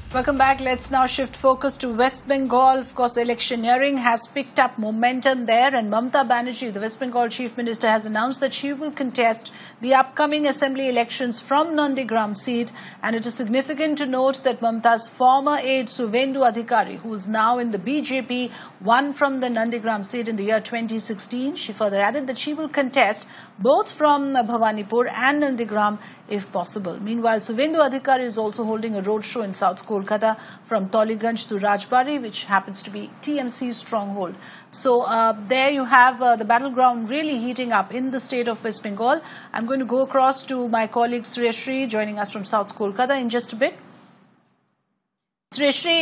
Welcome back. Let's now shift focus to West Bengal. Of course, electioneering has picked up momentum there, and Mamata Banerjee, the West Bengal Chief Minister, has announced that she will contest the upcoming assembly elections from Nandigram seat. And it is significant to note that Mamata's former aide Suvendu Adhikari, who is now in the BJP, won from the Nandigram seat in the year 2016. She further added that she will contest both from Bhawanipur and Nandigram if possible. Meanwhile, Suvendu Adhikari is also holding a roadshow in South Kolkata from Toliganj to Rajbari, which happens to be TMC's stronghold. So there you have the battleground really heating up in the state of West Bengal. I'm going to go across to my colleague Sriyashri joining us from South Kolkata in just a bit. Sriyashri,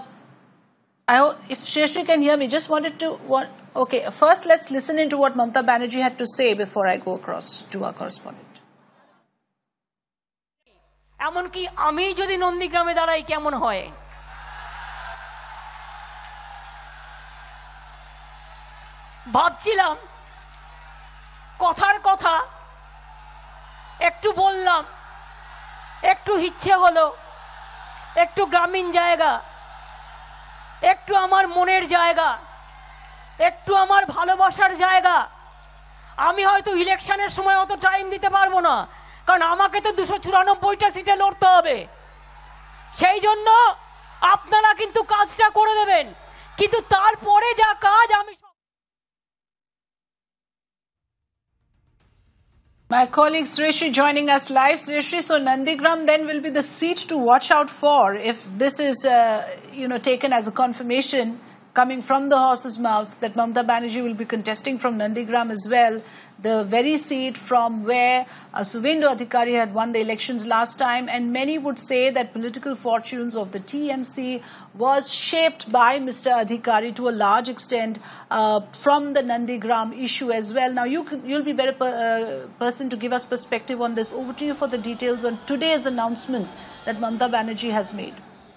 if Sriyashri can hear me, just wanted to... Okay, first let's listen into what Mamata Banerjee had to say before I go across to our correspondent. এমনকি আমি যদি নন্দীগ্রামে দাঁড়াই কেমন হয় ভাবছিলাম কথার কথা একটু বললাম একটু ইচ্ছে হলো একটু গ্রামীণ জায়গা একটু আমার মনের জায়গা একটু আমার ভালোবাসার জায়গা আমি হয়তো ইলেকশনের সময় অত টাইম দিতে পারবো না কারণ আমাকে তো 294টা সিটে লড়তে হবে সেই জন্য আপনারা কিন্তু কাজটা করে দেবেন কিন্তু তারপরে যা কাজ আমি My colleague Sriyashri joining us live. Sriyashri, so Nandigram then will be the seat to watch out for if this is taken as a confirmation coming from the horse's mouths that Mamata Banerjee will be contesting from Nandigram as well, the very seat from where Suvendu Adhikari had won the elections last time. And many would say that political fortunes of the TMC was shaped by Mr. Adhikari to a large extent from the Nandigram issue as well. Now, you'll be better person to give us perspective on this. Over to you for the details on today's announcements that Mamata Banerjee has made.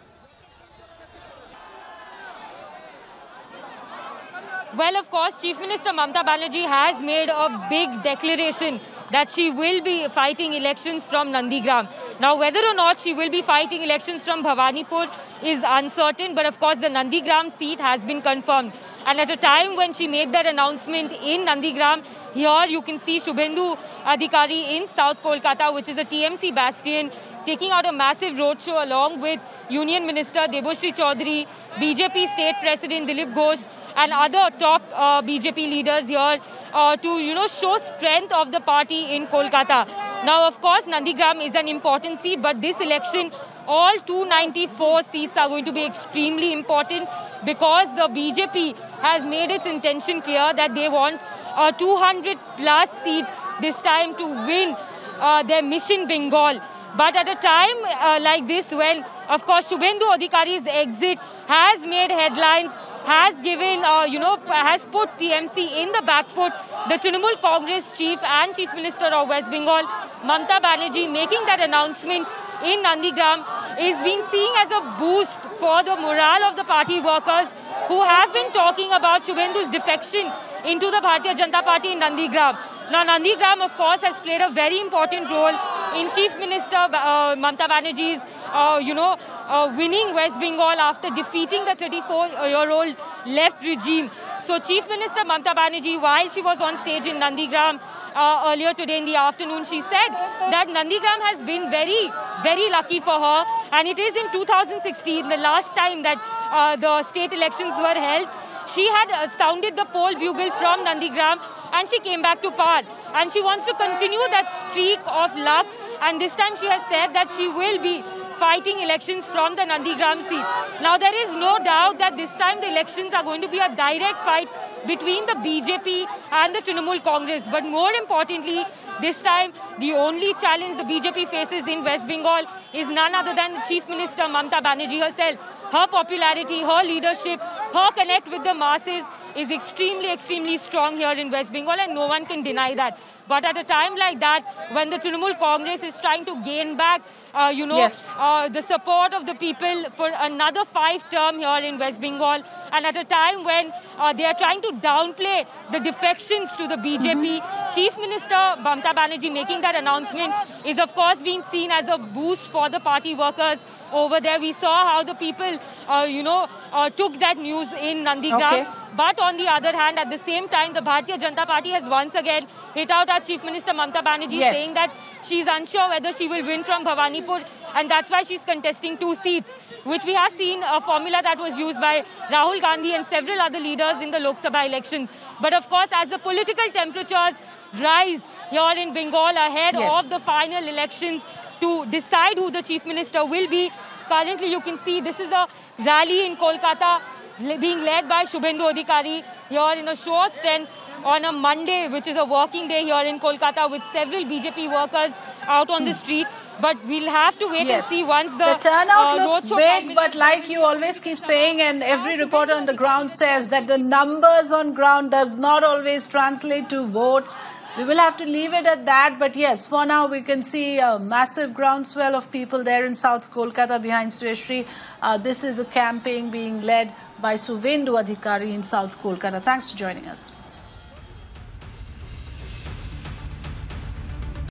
Well, of course, Chief Minister Mamata Banerjee has made a big declaration that she will be fighting elections from Nandigram. Now, whether or not she will be fighting elections from Bhawanipur is uncertain, but of course the Nandigram seat has been confirmed. And at a time when she made that announcement in Nandigram, here you can see Suvendu Adhikari in South Kolkata, which is a TMC bastion, taking out a massive roadshow along with Union Minister Debashri Chaudhary, BJP State President Dilip Ghosh, and other top BJP leaders here to, show strength of the party in Kolkata. Now, of course, Nandigram is an important seat, but this election, all 294 seats are going to be extremely important because the BJP has made its intention clear that they want a 200-plus seat this time to win their Mission Bengal. But at a time like this, when, of course, Suvendu Adhikari's exit has made headlines, has given, has put TMC in the back foot, the Trinamool Congress chief and Chief Minister of West Bengal, Mamata Banerjee, making that announcement in Nandigram is being seen as a boost for the morale of the party workers who have been talking about Suvendu's defection into the Bharatiya Janata Party in Nandigram. Now, Nandigram, of course, has played a very important role in Chief Minister Mamata Banerjee's, winning West Bengal after defeating the 34-year-old left regime. So, Chief Minister Mamata Banerjee, while she was on stage in Nandigram earlier today in the afternoon, she said that Nandigram has been very, very lucky for her. And it is in 2016, the last time that the state elections were held, she had sounded the poll bugle from Nandigram and she came back to power. And she wants to continue that streak of luck. And this time she has said that she will be fighting elections from the Nandigram seat. Now, there is no doubt that this time the elections are going to be a direct fight between the BJP and the Trinamool Congress. But more importantly, this time, the only challenge the BJP faces in West Bengal is none other than the Chief Minister Mamata Banerjee herself. Her popularity, her leadership, her connect with the masses is extremely, extremely strong here in West Bengal, and no one can deny that. But at a time like that, when the Trinamool Congress is trying to gain back, the support of the people for another 5 term here in West Bengal, and at a time when they are trying to downplay the defections to the BJP, Chief Minister Mamata Banerjee making that announcement is of course being seen as a boost for the party workers over there. We saw how the people, took that news in Nandigram. Okay. But on the other hand, at the same time, the Bharatiya Janata Party has once again hit out at Chief Minister Mamata Banerjee, Yes. saying that she's unsure whether she will win from Bhawanipur, and that's why she's contesting 2 seats, which we have seen a formula that was used by Rahul Gandhi and several other leaders in the Lok Sabha elections. But of course, as the political temperatures rise here in Bengal ahead Yes. of the final elections to decide who the Chief Minister will be, currently you can see this is a rally in Kolkata being led by Shubhendu Adhikari here in a show of strength on a Monday, which is a working day here in Kolkata, with several BJP workers out on the street. But we'll have to wait and see once the turnout looks roadshow big, culminates. but like you always keep saying, and every reporter on the ground says, that the numbers on ground does not always translate to votes. We will have to leave it at that. But yes, for now, we can see a massive groundswell of people there in South Kolkata behind Sreshri. This is a campaign being led by Shubhendu Adhikari in South Kolkata. Thanks for joining us.